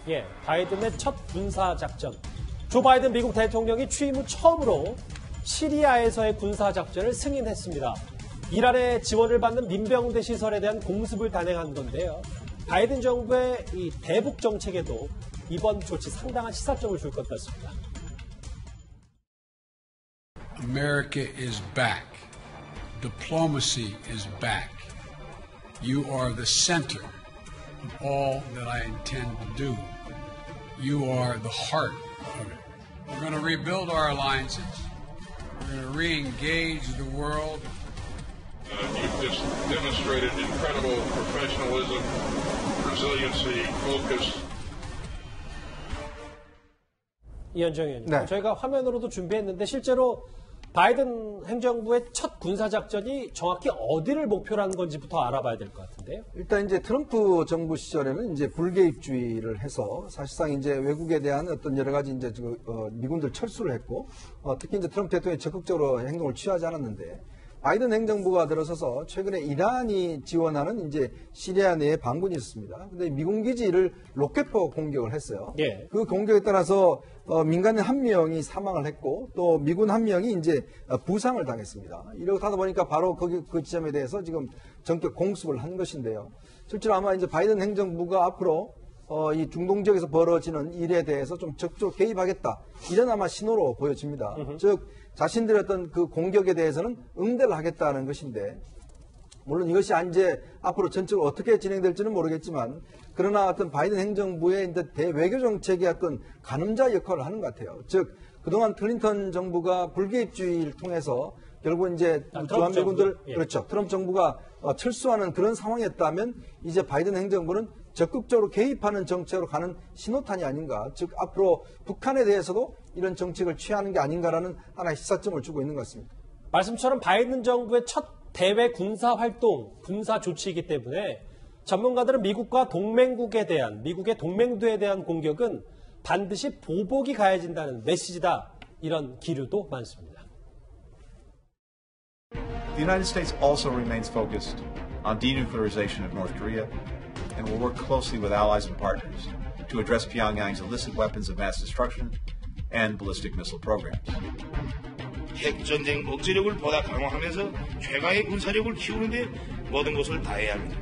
예, 바이든의 첫 군사작전. 조 바이든 미국 대통령이 취임 후 처음으로 시리아에서의 군사작전을 승인했습니다. 이란의 지원을 받는 민병대 시설에 대한 공습을 단행한 건데요. 바이든 정부의 이 대북 정책에도 이번 조치 상당한 시사점을 줄 것 같습니다. America is back. Diplomacy is back. You are the center of all that I intend to do. You are the heart of it. We're going to rebuild our alliances. We're going to re-engage the world. You've just demonstrated incredible professionalism, resiliency, focus. 이현정 의원님, 네. 저희가 화면으로도 준비했는데 실제로 바이든 행정부의 첫 군사작전이 정확히 어디를 목표로 한 건지부터 알아봐야 될 것 같은데요. 일단 이제 트럼프 정부 시절에는 이제 불개입주의를 해서 사실상 이제 외국에 대한 어떤 여러 가지 이제 미군들 철수를 했고, 특히 이제 트럼프 대통령이 적극적으로 행동을 취하지 않았는데, 바이든 행정부가 들어서서 최근에 이란이 지원하는 이제 시리아 내에 반군이 있었습니다. 근데 미군 기지를 로켓포 공격을 했어요. 예. 그 공격에 따라서 민간인 한 명이 사망을 했고 또 미군 한 명이 이제 부상을 당했습니다. 이렇게 하다 보니까 바로 그 지점에 대해서 지금 전격 공습을 한 것인데요. 실제로 아마 이제 바이든 행정부가 앞으로 이 중동 지역에서 벌어지는 일에 대해서 좀 적극적으로 개입하겠다. 이런 아마 신호로 보여집니다. 즉 자신들의 어떤 그 공격에 대해서는 응대를 하겠다는 것인데, 물론 이것이 이제 앞으로 전적으로 어떻게 진행될지는 모르겠지만, 그러나 어떤 바이든 행정부의 이제 대외교 정책의 어떤 가늠자 역할을 하는 것 같아요. 즉 그동안 클린턴 정부가 불개입주의를 통해서 결국 이제 주한미군들, 예. 그렇죠. 트럼프 정부가 철수하는 그런 상황이었다면 이제 바이든 행정부는 적극적으로 개입하는 정책으로 가는 신호탄이 아닌가. 즉 앞으로 북한에 대해서도 이런 정책을 취하는 게 아닌가라는 하나의 시사점을 주고 있는 것 같습니다. 말씀처럼 바이든 정부의 첫 대외 군사활동, 군사 조치이기 때문에 전문가들은 미국과 동맹국에 대한, 미국의 동맹도에 대한 공격은 반드시 보복이 가해진다는 메시지다. 이런 기류도 많습니다. The United States also remains focused on denuclearization of North Korea and will work closely with allies and partners to address Pyongyang's illicit weapons of mass destruction and ballistic missile programs. 핵전쟁 억제력을 보다 강화하면서 최강의 군사력을 키우는 데 모든 것을 다해야 합니다.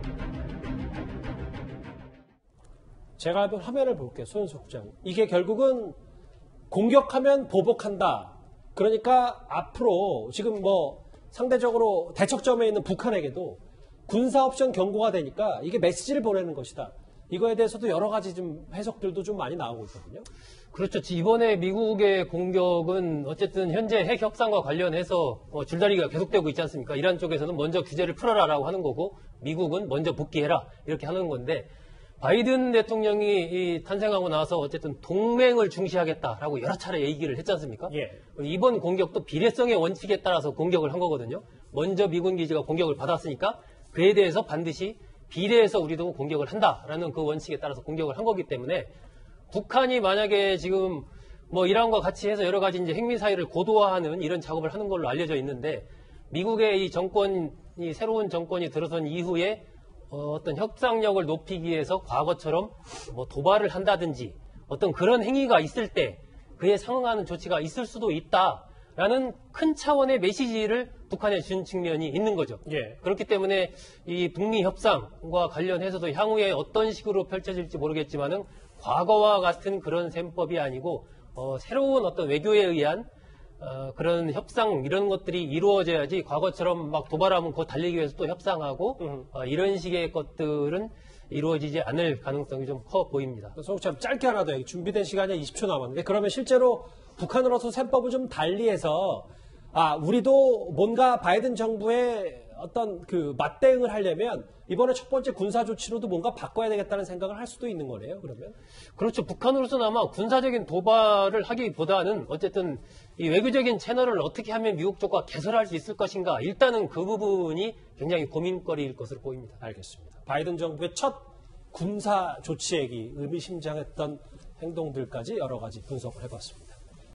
제가 한번 화면을 볼게요. 소연석 국장. 이게 결국은 공격하면 보복한다. 그러니까 앞으로 지금 뭐 상대적으로 대척점에 있는 북한에게도 군사 옵션 경고가 되니까 이게 메시지를 보내는 것이다. 이거에 대해서도 여러 가지 좀 해석들도 좀 많이 나오고 있거든요. 그렇죠. 이번에 미국의 공격은 어쨌든 현재 핵 협상과 관련해서 줄다리기가 계속되고 있지 않습니까? 이란 쪽에서는 먼저 규제를 풀어라라고 하는 거고 미국은 먼저 복귀해라 이렇게 하는 건데, 바이든 대통령이 탄생하고 나서 어쨌든 동맹을 중시하겠다라고 여러 차례 얘기를 했지 않습니까? 예. 이번 공격도 비례성의 원칙에 따라서 공격을 한 거거든요. 먼저 미군 기지가 공격을 받았으니까 그에 대해서 반드시 비례해서 우리도 공격을 한다라는 그 원칙에 따라서 공격을 한 거기 때문에, 북한이 만약에 지금 뭐 이란과 같이 해서 여러 가지 이제 핵미 사이를 고도화하는 이런 작업을 하는 걸로 알려져 있는데, 미국의 이 정권이 새로운 정권이 들어선 이후에 어떤 협상력을 높이기 위해서 과거처럼 뭐 도발을 한다든지 어떤 그런 행위가 있을 때 그에 상응하는 조치가 있을 수도 있다라는 큰 차원의 메시지를 북한에 준 측면이 있는 거죠. 예. 그렇기 때문에 이 북미 협상과 관련해서도 향후에 어떤 식으로 펼쳐질지 모르겠지만은 과거와 같은 그런 셈법이 아니고 새로운 어떤 외교에 의한 그런 협상 이런 것들이 이루어져야지, 과거처럼 막 도발하면 곧 달리기 위해서 또 협상하고 이런 식의 것들은 이루어지지 않을 가능성이 좀 커 보입니다. 소국장 짧게 하나 더, 준비된 시간이 20초 남았는데, 그러면 실제로 북한으로서 셈법을 좀 달리해서 우리도 뭔가 바이든 정부의 어떤 그 맞대응을 하려면 이번에 첫 번째 군사 조치로도 뭔가 바꿔야 되겠다는 생각을 할 수도 있는 거네요, 그러면? 그렇죠. 북한으로서는 아마 군사적인 도발을 하기보다는 어쨌든 이 외교적인 채널을 어떻게 하면 미국 쪽과 개설할 수 있을 것인가, 일단은 그 부분이 굉장히 고민거리일 것으로 보입니다. 알겠습니다. 바이든 정부의 첫 군사 조치액이 의미심장했던 행동들까지 여러 가지 분석을 해봤습니다.